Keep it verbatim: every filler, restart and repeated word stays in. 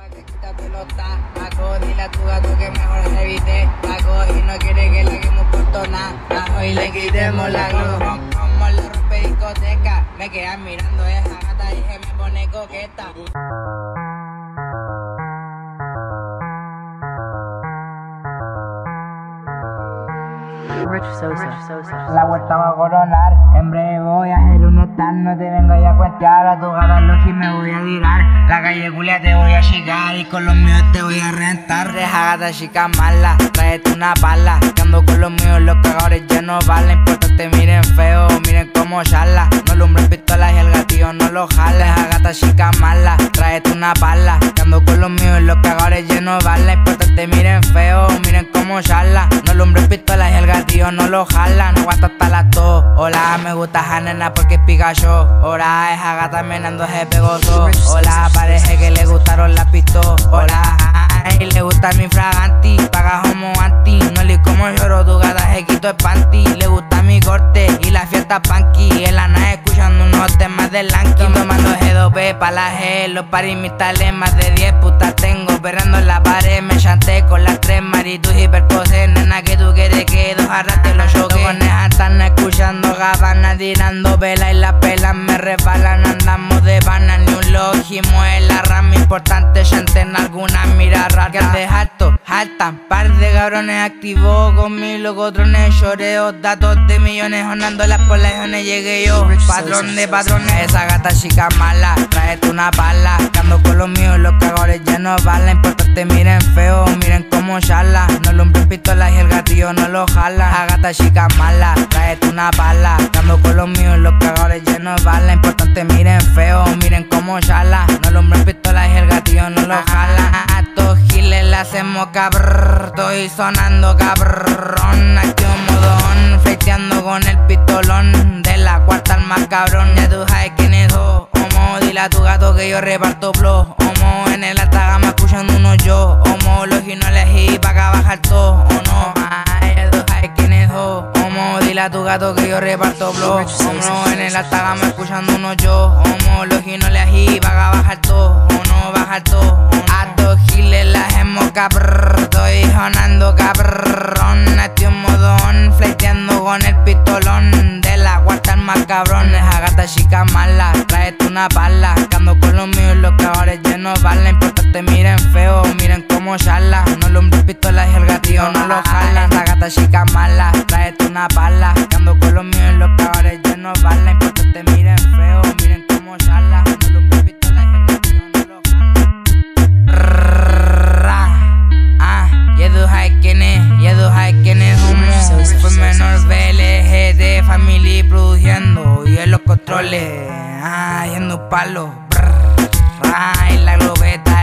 Dile a tu gato que mejor se evite. Paco y no quiere que le hagamos por nada. Hoy le quitemos la luz. Como la rompe discoteca. Me quedan mirando esa gata y se me pone coqueta. Rich Sosa. La vuelta va a coronar. En breve voy a hacer un stand. No te vengo a cuentear. A tu gata y me voy a tirar. La calle culia te voy a chicar. Y con los míos te voy a rentar. Deja gata chica mala. Tráete una pala. Que ando con los míos. Los cagadores ya no valen. Importante miren feo. Miren cómo charla. No lumbren pistolas y el gatillo no lo jala. Deja gata chica mala. Tráete una pala. Que ando con los míos. Los cagadores ya no valen. Importante miren feo. Miren cómo charla. No lumbren pistolas y el gatillo no lo jala. No aguanta hasta las dos. Hola, me gusta esa nena porque es Pikachu. Hola, esa gata menando se pegoso. Hola, parece que le gustaron las pistolas. Hola, ay, le gusta mi fraganti. Paga como anti. No le como lloro, tu gata se quito el panty. Le gusta mi corte y la fiesta punky. En la nave escuchando unos temas de Lanky. Tomando G dos P pa' la G. Los paris mis tales, más de diez putas tengo. Perrando en la pared, me chanté con las tres maritus hipercoses. Nena, que tú quieres que dos jarras te lo choque. Con esa están escuchando gabanas, tirando velas y las pelas me resbalan. Andamos de pana, ni un logimo en la rama. Importante, gente en alguna mira rara. Que de alto, altan, par de cabrones activos con mil locotrones, choreos, datos de millones. Honando las poblaciones llegué yo, patrón de patrones. Esa gata chica mala, tráete una pala. Que ando con los míos, los cagores ya no valen. Importante miren feo, miren cómo charla. No lumbren pistolas y el gatillo no lo jala. Esa gata chica mala, tráete una pala. Que ando con los míos, los cagores ya no valen. Importante miren feo, miren cómo charla. No lumbren pistolas y el gatillo no lo jala. A estos giles le hacemos cabrón. Estoy sonando cabrón. Aquí un modón, fleiteando con el pistolón. De la cuarta al más cabrón. Ya tú sabes quién es dos. Homo, dile a tu gato que yo reparto flow. Homo, en el alta gama escuchando uno yo. Homo, los y no elegí pa' acá bajar todo. O no, ay, ya tú sabes quién es dos. Homo, dile a tu gato que yo reparto flow. Homo, en el alta gama escuchando uno yo. Homo, los y no elegí pa' acá bajar todo. O no, bajar todo. A dos giles la hemos cabrón. Estoy sonando cabrón. Estoy un modón, fleiteando con el pistolón. De la cuarta al más cabrón. Esa gata chica mala, tráete una pala. Que ando con los míos, los cagores ya no valen. Importante miren feo, miren cómo charla. No lumbren pistolas y el gatillo no lo jala. Esa gata chica mala, tráete una pala. Que ando con los míos, los cagores ya no valen. Importante miren feo, miren cómo charla. No lumbren pistolas y el gatillo no lo jala. Ah, ya tú sabes quién es, ya tú sabes quién es Homo. Fue menor B L G D, family produciendo. Y en los controles, ah, yendo un palo. Brrr, ah, y la globeta.